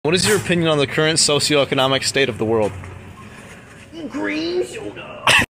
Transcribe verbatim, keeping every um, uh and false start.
What is your opinion on the current socioeconomic state of the world? Green soda.